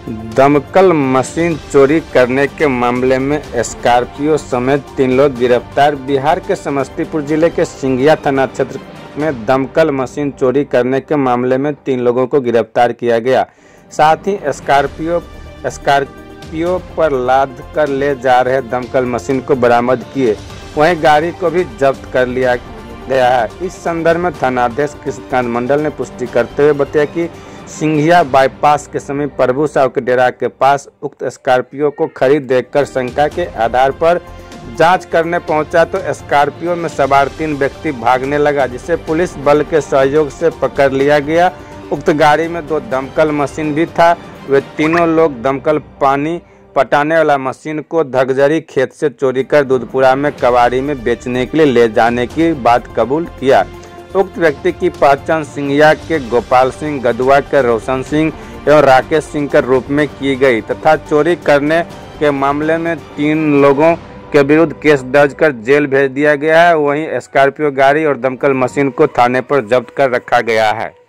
दमकल मशीन चोरी करने के मामले में स्कॉर्पियो समेत 3 लोग गिरफ्तार। बिहार के समस्तीपुर जिले के सिंघिया थाना क्षेत्र में दमकल मशीन चोरी करने के मामले में 3 लोगों को गिरफ्तार किया गया। साथ ही स्कॉर्पियो पर लाद कर ले जा रहे दमकल मशीन को बरामद किए, वहीं गाड़ी को भी जब्त कर लिया गया है। इस संदर्भ में थानाध्यक्ष कृष्णकांत मंडल ने पुष्टि करते हुए बताया कि सिंघिया बाईपास के समीप प्रभु साहू के डेरा के पास उक्त स्कॉर्पियो को खड़ी देखकर शंका के आधार पर जांच करने पहुंचा तो स्कॉर्पियो में सवार 3 व्यक्ति भागने लगा, जिसे पुलिस बल के सहयोग से पकड़ लिया गया। उक्त गाड़ी में 2 दमकल मशीन भी था। वे तीनों लोग दमकल पानी पटाने वाला मशीन को धगजरी खेत से चोरी कर दूधपुरा में कबाड़ी में बेचने के लिए ले जाने की बात कबूल किया। उक्त व्यक्ति की पहचान सिंघिया के गोपाल सिंह, गदुआ के रोशन सिंह एवं राकेश सिंह के रूप में की गई तथा चोरी करने के मामले में 3 लोगों के विरुद्ध केस दर्ज कर जेल भेज दिया गया है। वहीं स्कॉर्पियो गाड़ी और दमकल मशीन को थाने पर जब्त कर रखा गया है।